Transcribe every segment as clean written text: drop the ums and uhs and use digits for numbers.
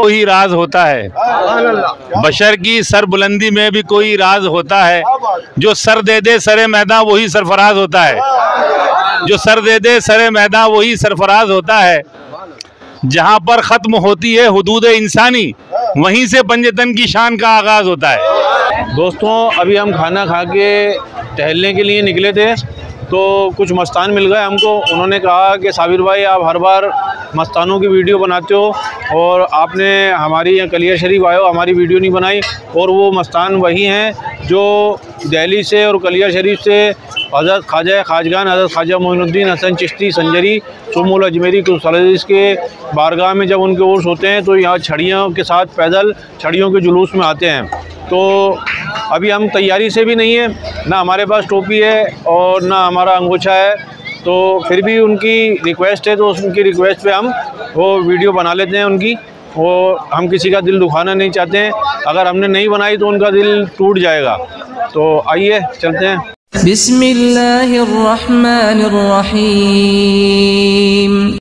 कोई राज होता है, बशर की सरबुलंदी में भी कोई राज होता है। जो सर दे दे सरे मैदान वही सरफराज होता है, जो सर दे दे सरे मैदान वही सरफराज होता है। जहाँ पर ख़त्म होती है हुदूद इंसानी, वहीं से पंजतन की शान का आगाज़ होता है। दोस्तों, अभी हम खाना खा के टहलने के लिए निकले थे तो कुछ मस्तान मिल गए हमको। उन्होंने कहा कि साबिर भाई, आप हर बार मस्तानों की वीडियो बनाते हो और आपने हमारी यहाँ कलियर शरीफ आए हो, हमारी वीडियो नहीं बनाई। और वो मस्तान वही हैं जो दिल्ली से और कलियर शरीफ से हज़रत ख्वाजा खाजगान हज़रत ख्वाजा मोइनुद्दीन हसन चिश्ती संजरी सुम्मुल अजमेरी कुदस के बारगाह में जब उनके उर्स होते हैं तो यहाँ छड़ियों के साथ पैदल छड़ियों के जुलूस में आते हैं। तो अभी हम तैयारी से भी नहीं है, ना हमारे पास टोपी है और ना हमारा अंगूछा है, तो फिर भी उनकी रिक्वेस्ट है तो उनकी रिक्वेस्ट पे हम वो वीडियो बना लेते हैं उनकी। वो हम किसी का दिल दुखाना नहीं चाहते हैं, अगर हमने नहीं बनाई तो उनका दिल टूट जाएगा। तो आइए चलते हैं। बिस्मिल्लाहिर्रहमानिर्रहीम।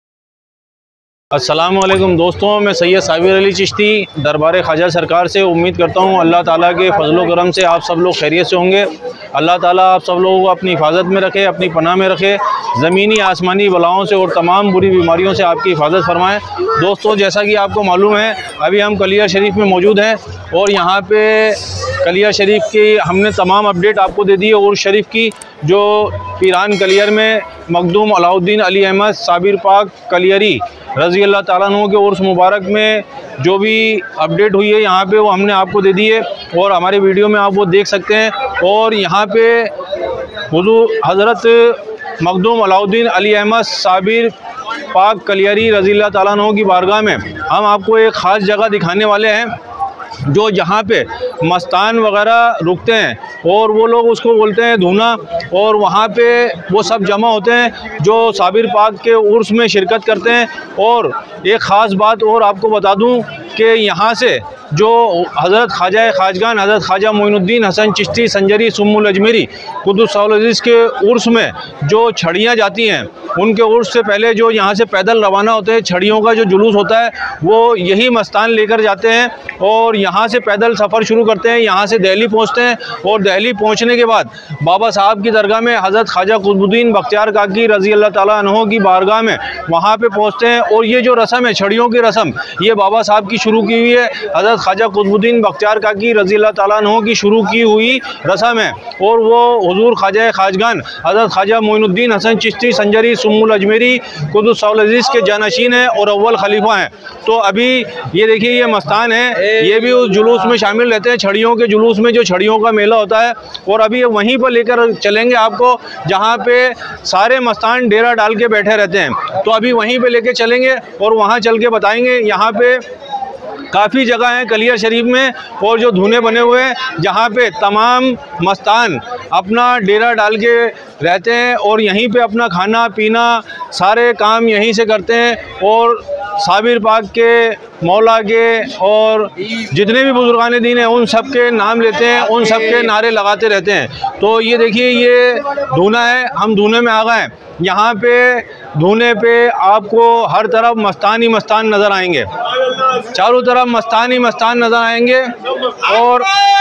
अस्सलामुअलैकुम दोस्तों, मैं सैयद साबिर अली चिश्ती दरबार ख्वाजा सरकार से उम्मीद करता हूँ अल्लाह ताला के फजलो करम से आप सब लोग खैरियत से होंगे। अल्लाह ताला आप सब लोगों को अपनी हिफाजत में रखे, अपनी पनाह में रखे, ज़मीनी आसमानी बलाओं से और तमाम बुरी बीमारियों से आपकी हिफाजत फरमाएँ। दोस्तों, जैसा कि आपको मालूम है अभी हम कलियर शरीफ में मौजूद हैं और यहाँ पे कलियर शरीफ की हमने तमाम अपडेट आपको दे दी है। और शरीफ की जो पीरान कलियर में मखदूम अलाउद्दीन अली अहमद साबिर पाक कलियरी रज़ी अल्लाह ताला अन्हु के उर्स मुबारक में जो भी अपडेट हुई है यहाँ पे वो हमने आपको दे दी है और हमारी वीडियो में आप वो देख सकते हैं। और यहाँ पे हुज़ूर हज़रत मखदूम अलाउद्दीन अली अहमद साबिर पाक कलियरी रज़ी अल्लाह ताला अन्हु की बारगाह में हम आपको एक ख़ास जगह दिखाने वाले हैं जो जहाँ पे मस्तान वगैरह रुकते हैं और वो लोग उसको बोलते हैं धूना। और वहाँ पे वो सब जमा होते हैं जो साबिर पाक के उर्स में शिरकत करते हैं। और एक ख़ास बात और आपको बता दूँ कि यहाँ से जो हज़रत ख्वाजा खाजगान हज़रत ख्वाजा मोइनुद्दीन हसन चिश्ती संजरी सुम्मुल अजमेरी कुद्दुस अज़ीज़ के उर्स में जो छड़ियाँ जाती हैं, उनके उर्स से पहले जो यहाँ से पैदल रवाना होते हैं, छड़ियों का जो जुलूस होता है वो यही मस्तान लेकर जाते हैं और यहाँ से पैदल सफ़र शुरू करते हैं। यहाँ से दिल्ली पहुँचते हैं और दिल्ली पहुँचने के बाद बाबा साहब की दरगाह में हज़रत ख्वाजा कुतुबुद्दीन बख्तियार काकी रज़ी अल्लाह ताला अन्हु की बारगाह में वहाँ पे पहुँचते हैं। और ये जो रस्म है छड़ियों की रस्म, ये बाबा साहब की शुरू की हुई है, हज़रत ख्वाजा कुतुबुद्दीन बख्तियार काकी रज़ी अल्लाह ताला अन्हु की शुरू की हुई रस्म है। और वो हुज़ूर ख्वाजा खाजगान हज़रत ख्वाजा मोइनुद्दीन हसन चिश्ती संजरी सुम्मुल अजमेरी कुद्दुस अज़ीज़ के जानशीन हैं और अव्वल खलीफा हैं। तो अभी ये देखिए ये मस्तान है, ये भी उस जुलूस में शामिल रहते हैं, छड़ियों के जुलूस में जो छड़ियों का मेला होता है। और अभी वहीं पर लेकर चलेंगे आपको जहाँ पे सारे मस्तान डेरा डाल के बैठे रहते हैं। तो अभी वहीं पे लेके चलेंगे और वहाँ चल के बताएंगे। यहाँ पे काफ़ी जगह हैं कलियर शरीफ में और जो धूने बने हुए हैं जहाँ पे तमाम मस्तान अपना डेरा डाल के रहते हैं और यहीं पे अपना खाना पीना सारे काम यहीं से करते हैं। और साबिर पाक के मौला के और जितने भी बुजुर्गान दीन हैं उन सब के नाम लेते हैं, उन सब के नारे लगाते रहते हैं। तो ये देखिए ये धूना है, हम धूने में आ गए हैं। यहाँ पे धूने पे आपको हर तरफ मस्तान ही मस्तान नज़र आएंगे, चारों तरफ मस्तान ही मस्तान नज़र आएंगे। और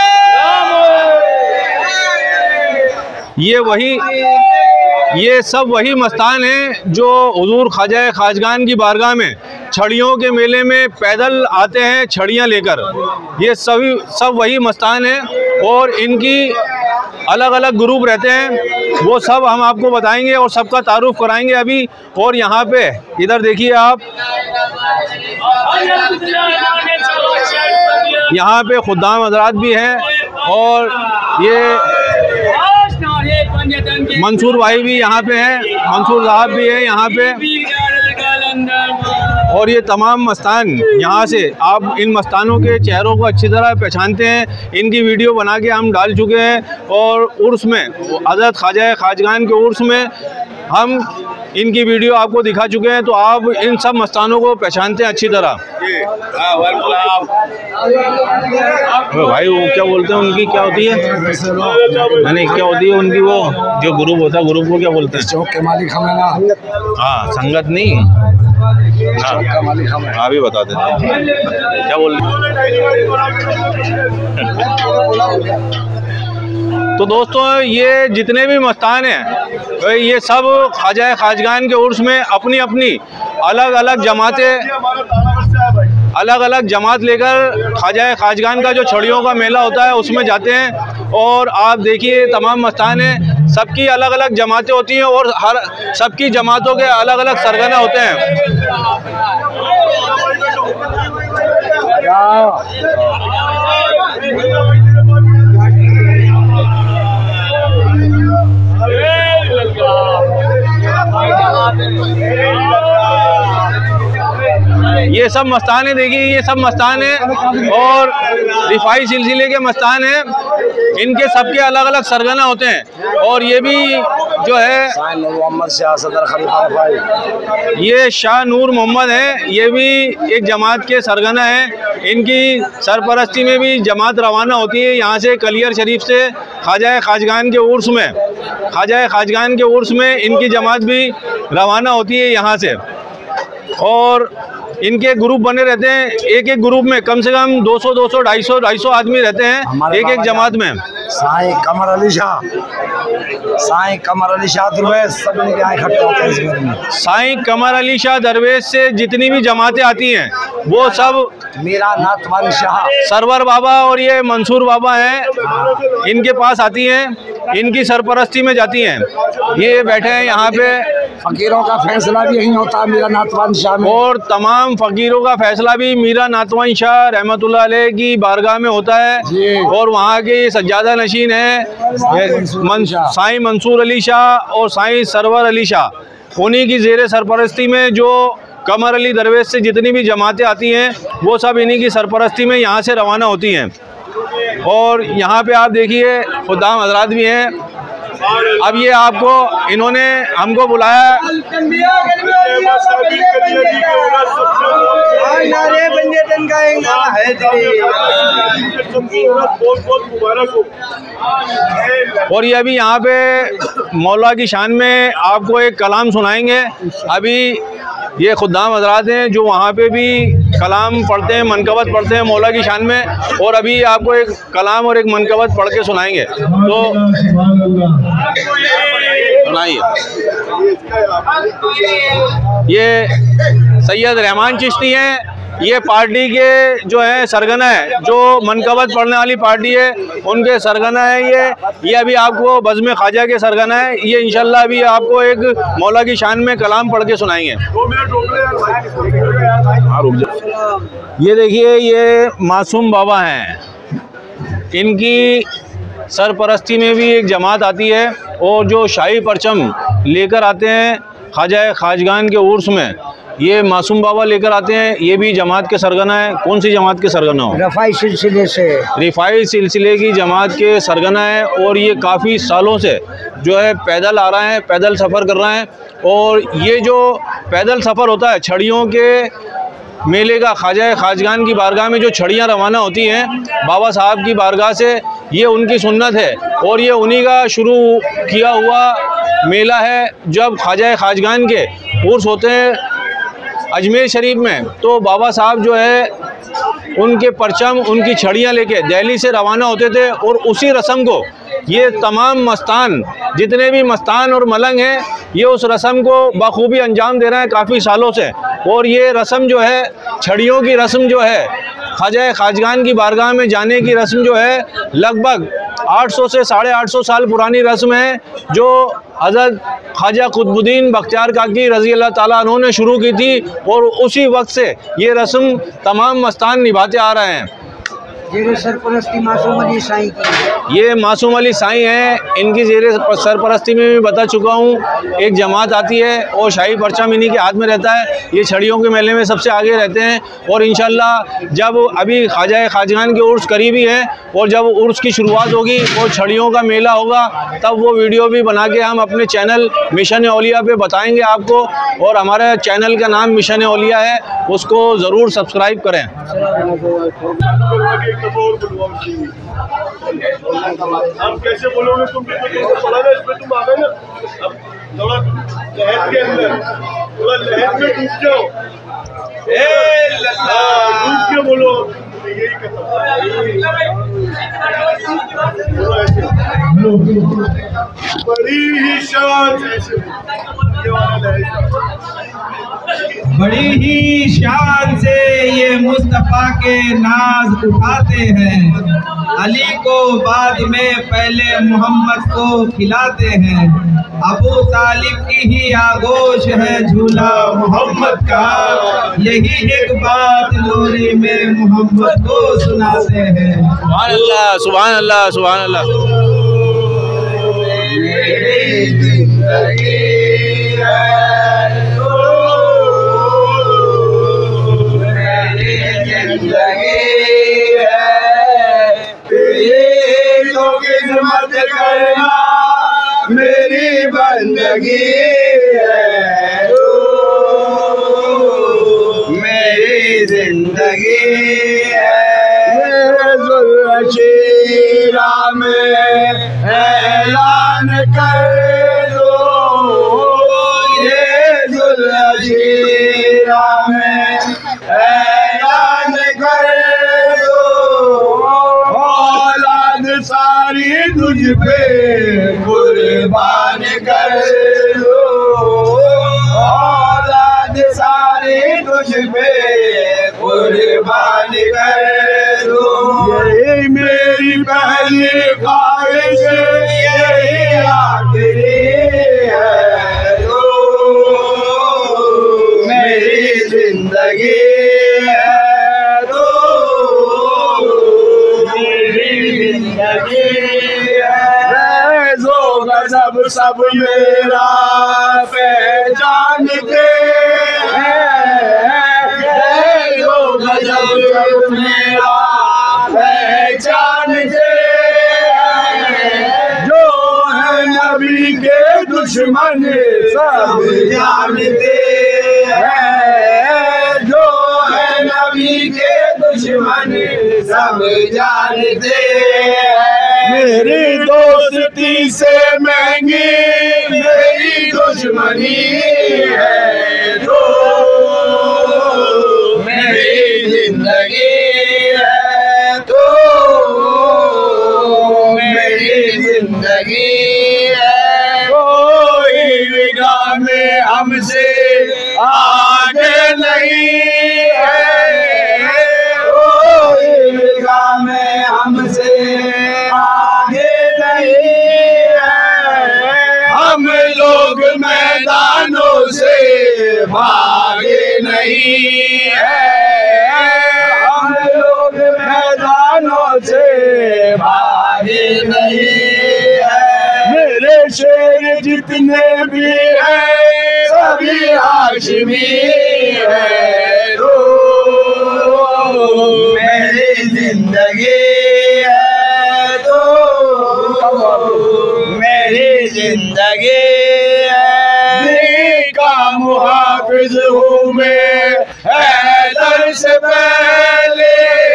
ये सब वही मस्तान हैं जो हुज़ूर ख्वाजा खाजगान की बारगाह में छड़ियों के मेले में पैदल आते हैं छड़ियाँ लेकर। ये सब वही मस्तान हैं और इनकी अलग अलग ग्रुप रहते हैं, वो सब हम आपको बताएंगे और सबका तारुफ कराएंगे अभी। और यहाँ पे इधर देखिए आप, यहाँ पे खुद्दाम हज़रात भी हैं और ये मंसूर भाई भी यहाँ पे हैं, मंसूर साहब भी हैं यहाँ पे। और ये तमाम मस्तान यहाँ से आप इन मस्तानों के चेहरों को अच्छी तरह पहचानते हैं, इनकी वीडियो बना के हम डाल चुके हैं। और उर्स में हज़रत ख्वाजा खाजगान के उर्स में हम इनकी वीडियो आपको दिखा चुके हैं, तो आप इन सब मस्तानों को पहचानते हैं अच्छी तरह। भाई वो क्या बोलते हैं, उनकी क्या होती है, नहीं क्या होती है उनकी, वो जो ग्रुप होता है ग्रुप को क्या बोलते हैं, चौक के मालिक हम ना। हाँ संगत नहीं, हाँ भी बता देते हैं क्या बोल तो दोस्तों ये जितने भी मस्तान हैं ये सब ख्वाजा खाजगान के उर्स में अपनी अपनी अलग अलग जमात लेकर ख्वाजा खाजगान का जो छड़ियों का मेला होता है उसमें जाते हैं। और आप देखिए तमाम मस्तान हैं, सबकी अलग अलग जमातें होती हैं और हर सबकी जमातों के अलग अलग सरगना होते हैं। ये सब मस्तान है, देखिए ये सब मस्तान है और रिफाई सिलसिले के मस्तान हैं। इनके सबके अलग अलग सरगना होते हैं और ये भी जो है ये शाह नूर मोहम्मद है, ये भी एक जमात के सरगना हैं। इनकी सरपरस्ती में भी जमात रवाना होती है यहाँ से कलियर शरीफ से ख्वाजा खाजगान के उर्स में। ख्वाजा खाजगान के उर्स में इनकी जमात भी रवाना होती है यहाँ से और इनके ग्रुप बने रहते हैं। एक एक ग्रुप में कम से कम 200 250 आदमी रहते हैं एक एक जमात में। साईं कमर अली शाह दरवेश सब इकट्ठे होते हैं इस घर में। साईं कमर अली शाह दरवेश से जितनी भी जमातें आती हैं वो सब मीरा नाथवान शाह सरवर बाबा और ये मंसूर बाबा हैं, इनके पास आती हैं, इनकी सरपरस्ती में जाती हैं। ये बैठे हैं यहाँ पे। फकीरों का फैसला भी यही होता है मीरा नाथवान शाह में और तमाम फकीरों का फैसला भी मीरा नाथवान शाह रहमतुल्लाह अलैह की बारगाह में होता है। और वहाँ के सज्जादा नशीन है साईं मंसूर अली शाह और साईं सरवर अली शाह, उन्हीं की ज़ेर सरपरस्ती में जो कमर अली दरवेश से जितनी भी जमातें आती हैं वो सब इन्हीं की सरपरस्ती में यहाँ से रवाना होती हैं। और यहाँ पे आप देखिए खुदाम हजरात भी हैं। अब ये आपको इन्होंने हमको बुलाया और ये अभी यहाँ पे मौला की शान में आपको एक कलाम सुनाएंगे। अभी ये खुदाम हजरात हैं जो वहाँ पे भी कलाम पढ़ते हैं, मनकबत पढ़ते हैं मौला की शान में, और अभी आपको एक कलाम और एक मनकबत पढ़ के सुनाएंगे। तो सुनाइए। ये सैयद रहमान चिश्ती हैं, ये पार्टी के जो है सरगना है, जो मनकबत पढ़ने वाली पार्टी है उनके सरगना है। ये अभी आपको बज़्म ख्वाजा के सरगना है। ये इंशाल्लाह अभी आपको एक मौला की शान में कलाम पढ़ के सुनाएंगे। ये देखिए ये मासूम बाबा हैं, इनकी सरपरस्ती में भी एक जमात आती है और जो शाही परचम लेकर आते हैं ख्वाजा खाजगान के उर्स में, ये मासूम बाबा लेकर आते हैं। ये भी जमात के सरगना है। कौन सी जमात के सरगना हो? रिफाई सिलसिले से। रिफाई सिलसिले की जमात के सरगना है और ये काफ़ी सालों से जो है पैदल आ रहे हैं, पैदल सफ़र कर रहे हैं। और ये जो पैदल सफ़र होता है छड़ियों के मेले का, ख्वाजा खाजगान की बारगाह में जो छड़ियाँ रवाना होती हैं बाबा साहब की बारगाह से, ये उनकी सुन्नत है और ये उन्हीं का शुरू किया हुआ मेला है। जब ख्वाजा खाजगान के उर्स होते हैं अजमेर शरीफ में, तो बाबा साहब जो है उनके परचम, उनकी छड़ियाँ लेके दिल्ली से रवाना होते थे और उसी रस्म को ये तमाम मस्तान, जितने भी मस्तान और मलंग हैं, ये उस रस्म को बखूबी अंजाम दे रहे हैं काफ़ी सालों से। और ये रस्म जो है, छड़ियों की रस्म जो है, ख्वाजा खाजगान की बारगाह में जाने की रस्म जो है, लगभग 800 से 850 साल पुरानी रस्म है, जो हज़रत ख्वाजा कुतुबुद्दीन बख्तियार काकी रज़ी अल्लाह ताला अन्हु ने शुरू की थी और उसी वक्त से ये रस्म तमाम मस्तान निभाते आ रहे हैं। ज़ेर सरपरस्ती मासूम अली साईं की। ये मासूम अली साईं हैं, इनकी ज़ेर सरपरस्ती में भी बता चुका हूँ। एक जमात आती है और शाही परचम इन्हीं के हाथ में रहता है। ये छड़ियों के मेले में सबसे आगे रहते हैं और इंशाल्लाह जब अभी ख्वाजा खाजगान के उर्स करीबी है और जब उर्स की शुरुआत होगी और छड़ियों का मेला होगा, तब वो वीडियो भी बना के हम अपने चैनल मिशन औलिया पे बताएँगे आपको। और हमारे चैनल का नाम मिशन औलिया है, उसको ज़रूर सब्सक्राइब करें। अब कैसे बोलोगे तुम? पढ़ा ना इसमें, तुम आ गए ना, अब थोड़ा लहर के अंदर, थोड़ा लहर में डूब जाओ, डूब के बोलो, यही बड़ी ही शान, बड़ी ही शान से ये मुस्तफ़ा के नाज उठाते हैं, अली को बाद में पहले मोहम्मद को खिलाते हैं। अबू तालिब की ही आगोश है झूला मोहम्मद का, यही एक बात लोरी में मोहम्मद को सुनाते हैं। सुभान अल्लाह, सुभान अल्लाह, सुभान अल्लाह। खिदमत करना मेरी बंदगी है, मेरी जिंदगी है। ज़ुल्फ़शीरा में ऐलान कर दो, ये ज़ुल्फ़शीरा में ऐलान कर दो, सारी तुझ पे कुर्बान कर दो, औलाद सारी तुझ पे कुर्बान कर दो। यही मेरी पहली ख्वाहिश, यही आखिरी है, तो मेरी जिंदगी सब मेरा पहचानते हैं, लोग सब मेरा पहचानते हैं, जो है नबी के दुश्मन सब जानते हैं, जो है नबी के दुश्मन सब जानते हैं। मेरी दोस्ती से महंगी मेरी दुश्मनी है, तो मेरी जिंदगी है, तो मेरी जिंदगी है। कोई निगाह में हमसे आगे नहीं है, कोई निगाह में हमसे हम लोग मैदानों से भागे नहीं है, हम लोग मैदानों से भागे नहीं है। मेरे शेर जितने भी हैं सभी हाशिमी है, तो मेरी जिंदगी है, तो मेरी जिंदगी है। का मुहाफिज हूँ मैं हैदर से पहले,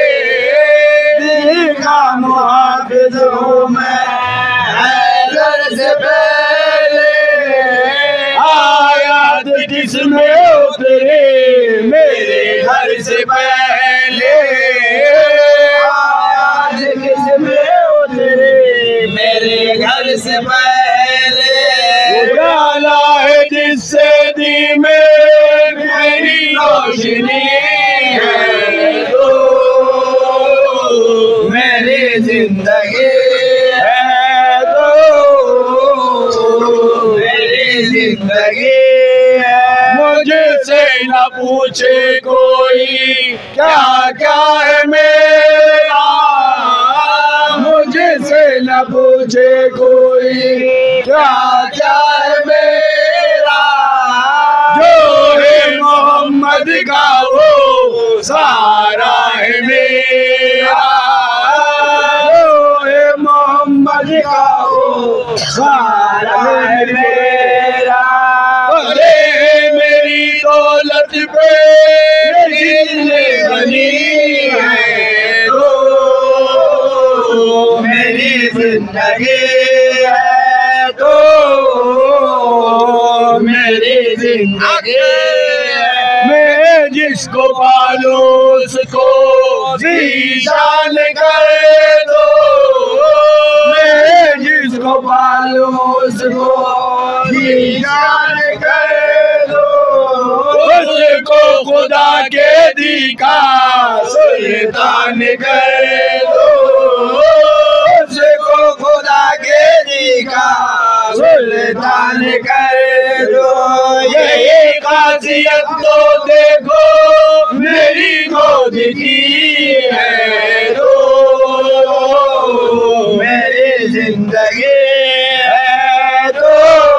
का मुहाफिज हूँ मैं हैदर से पहले। आयात किसमें उतरे मेरे घर से पहले, आयात किसमें उतरे मेरे घर से पहले। उजाला है जिससे दी में मेरी रोशनी है, तो मेरी जिंदगी है, तो मेरी जिंदगी है। मुझसे न पूछे कोई क्या क्या है मेरा, मुझसे न पूछे कोई क्या क्या है मेरा, जो है मोहम्मद का वो सारा है मेरा, जो है मोहम्मद का वो सारा है मेरा। अरे मेरी दौलत पे मेरी बनी है, तो मेरी जिंदगी है तो मेरी जिंदगी है। मैं जिसको पालूं उसको जीशान कर दो, मैं जिसको पालूं उसको जीशान कर दो, उसको खुदा के दी का सुल्तान कर दो, उसको खुदा के दी का सुल्तान कर दो। यही खासियत तो देखो मेरी गोद की है तो मेरी जिंदगी है तो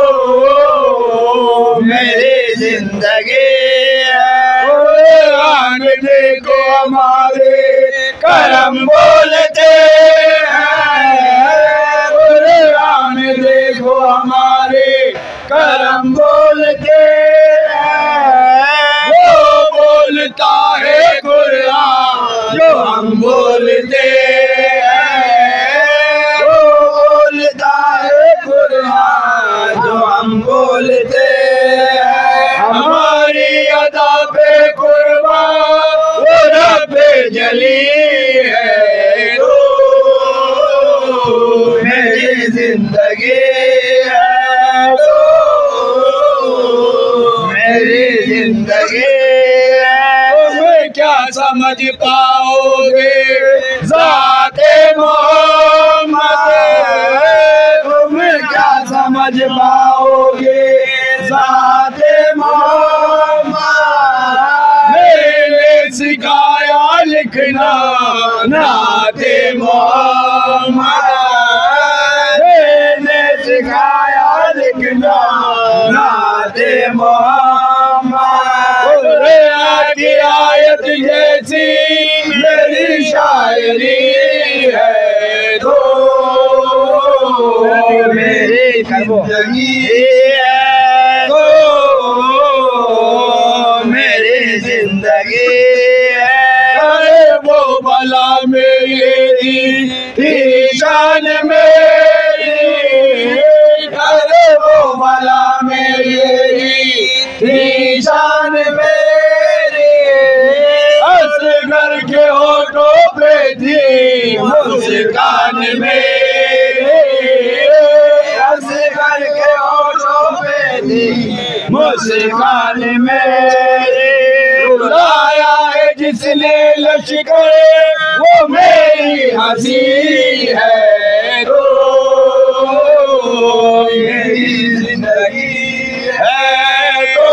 मेरी जिंदगी है। कुरान देखो हमारे करम बोलते हैं, कुरान देखो हमारे करम बोलते हैं। वो बोलता है कुरान जो हम बोलते हैं, वो बोलता है कुरान जो हम बोलते हैं। हमारी अदा पे कुर्बान वो रब जली है तो मेरी जिंदगी है तो मेरी जिंदगी है। तुम क्या समझ पाओगे ज़ाते मोहम्मद, तुम क्या समझ पाओगे ज़ाते मोहम्मद। मैंने सिखाया लिखना नाते मोहम्मद, मैंने सिखाया लिखना नाते मोहम्मद। की आयत जैसी मेरी शायरी है तो मेरी जिंदगी है तो मेरी जिंदगी है। अरे वो भला मेरी थी शान मेरी, अरे वो भला मेरी थी शान मेरी। असगर के होठों पे थी मुस्कान मेरी, असगर के होठों पे थी मुस्कान मेरी। रुलाया है जिसने लश्कर वो मेरी हंसी है तो मेरी जिंदगी है तो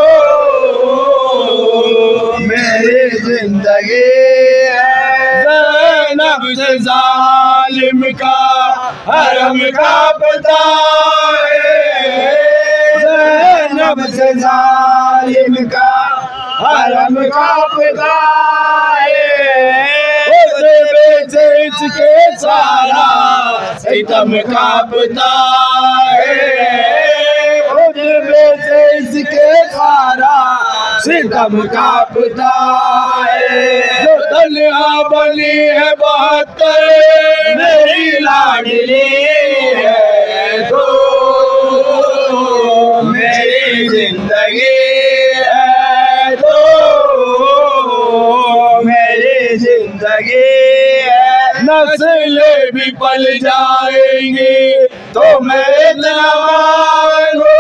मेरी जिंदगी है। ज़ैनब से जालिम का हरम का पता है, ज़ैनब से जालिम का हरम का पता है। उस इसके सारा सितम का पता है, से इसके सारा सितम का पता है। जो तन्हा बनी है 72 मेरी लाडली है तो मेरी जिंदगी है तो मेरी जिंदगी है। नस्लें भी पल जाएंगी तो मैं इतना मांगू,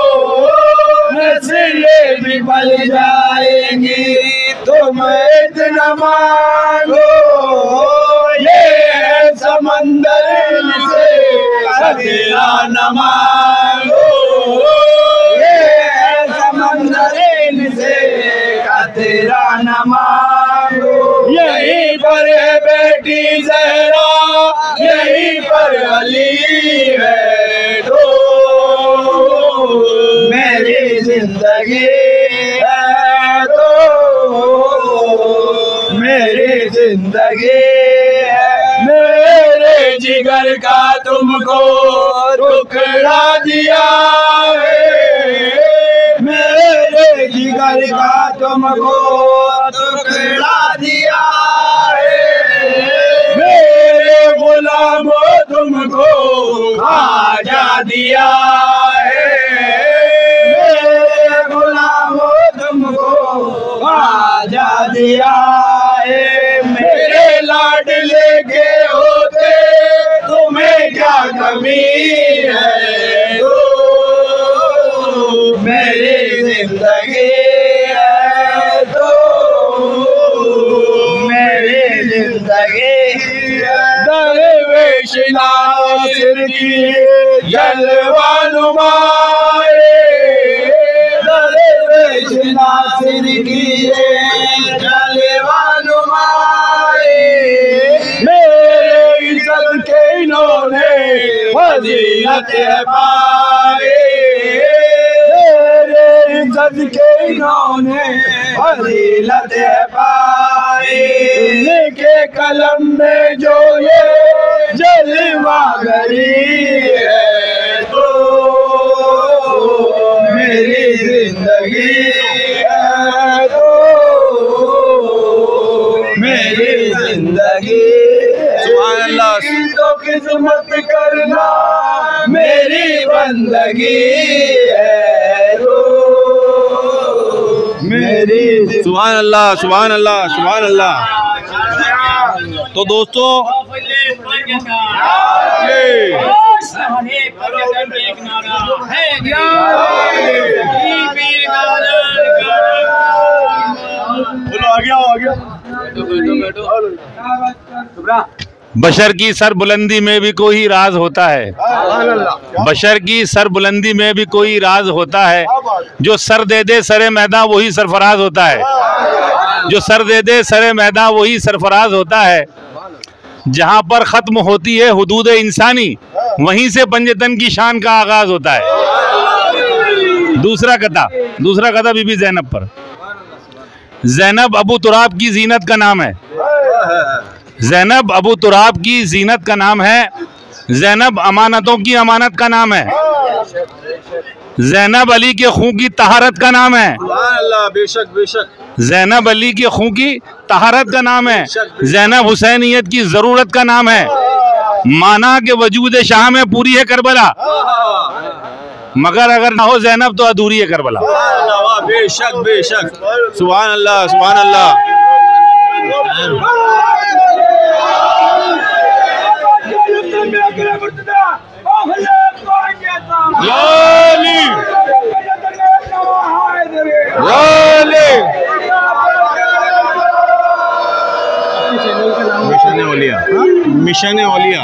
नस्लें भी पल जाएंगी तो मैं इतना मांगू। ये है समंदर से कतरा न मांगू, ये है समंदर से कतरा न मांगू। यहीं पर है बेटी ज़हरा, यहीं पर अली है तो मेरी जिंदगी है तो मेरी जिंदगी है। मेरे जिगर का तुमको टुकड़ा दिया है, मेरे जिगर का तुमको टुकड़ा दिया है। मेरे गुलामों तुमको खाजा दिया है, मेरे गुलामों तुमको खाजा दिया है, मेरे लाडले के होते तुम्हें क्या कमी है, मेरी जिंदगी है तो मेरी जिंदगी दरवेश नासिर की जलवा नुमाए, दरवेश नासिर की जलवा नुमाए, मेरे इज्जत के इन्होंने फजीलत पाए, इज्जत के इन्होंने फजीलत पाई, इनके कलम में जो ये जलवा गरी है तो मेरी जिंदगी है तो मेरी जिंदगी। सुभान अल्लाह। तो किस्मत करना मेरी बंदगी है सुभान अल्लाह, सुभान अल्लाह, सुभान अल्लाह। तो दोस्तों बशर की सरबुलंदी में भी कोई राज होता है, बशर की सरबुलंदी में भी कोई राज होता है, जो सर दे दे सरे मैदान वही सरफराज होता है, जो सर दे दे सरे मैदान वही सरफराज होता है, जहां पर खत्म होती है हुदूद इंसानी वहीं से पंजतन की शान का आगाज होता है। दूसरा कथा बीबी ज़ैनब पर। ज़ैनब अबू तुराब की जीनत का नाम है, ज़ैनब अबू तुराब की जीनत का नाम है, ज़ैनब अमानतों की अमानत का नाम है, ज़ैनब अली के खून की तहारत का नाम है। अल्लाह, बेशक बेशक। ज़ैनब अली के खून की तहारत का नाम है, ज़ैनब हुसैनियत की ज़रूरत का नाम है। माना के वजूद शाह में पूरी है करबला, मगर अगर ना हो ज़ैनब तो अधूरी है करबला। बेशक बेशक। सुभान अल्लाह, सुभान अल्लाह। मिशन औलिया।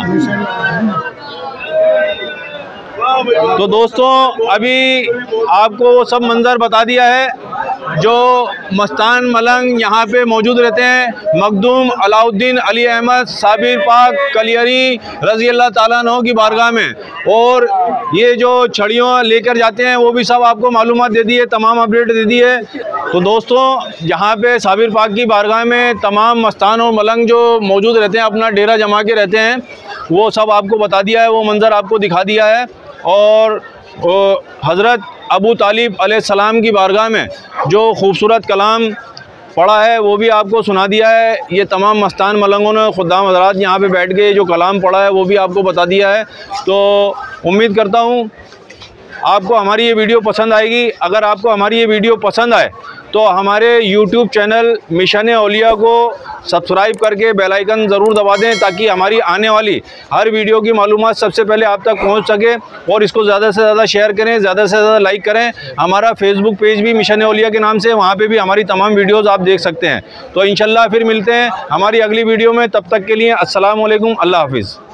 तो दोस्तों अभी आपको वो सब मंजर बता दिया है जो मस्तान मलंग यहाँ पे मौजूद रहते हैं। मखदूम अलाउद्दीन अली अहमद साबिर पाक कलियरी रज़ी अल्लाह ताला अन्हु की बारगाह में, और ये जो छड़ियों लेकर जाते हैं वो भी सब आपको मालूमात दे दी है, तमाम अपडेट दे दी है। तो दोस्तों यहाँ पे साबिर पाक की बारगाह में तमाम मस्तान और मलंग जो मौजूद रहते हैं, अपना डेरा जमा के रहते हैं, वो सब आपको बता दिया है, वो मंज़र आपको दिखा दिया है। और हज़रत अबू तालिब अलैहिस्सलाम की बारगाह में जो खूबसूरत कलाम पढ़ा है वो भी आपको सुना दिया है। ये तमाम मस्तान मलंगों ने खुदाम हज़रात यहाँ पे बैठ के जो कलाम पढ़ा है वो भी आपको बता दिया है। तो उम्मीद करता हूँ आपको हमारी ये वीडियो पसंद आएगी। अगर आपको हमारी ये वीडियो पसंद आए तो हमारे YouTube चैनल मिशन औलिया को सब्सक्राइब करके बेल आइकन ज़रूर दबा दें, ताकि हमारी आने वाली हर वीडियो की मालूमात सबसे पहले आप तक पहुंच सके। और इसको ज़्यादा से ज़्यादा शेयर करें, ज़्यादा से ज़्यादा लाइक करें। हमारा फेसबुक पेज भी मिशन औलिया के नाम से, वहाँ पे भी हमारी तमाम वीडियोज़ आप देख सकते हैं। तो इंशाल्लाह फिर मिलते हैं हमारी अगली वीडियो में, तब तक के लिए अस्सलाम वालेकुम, अल्लाह हाफिज़।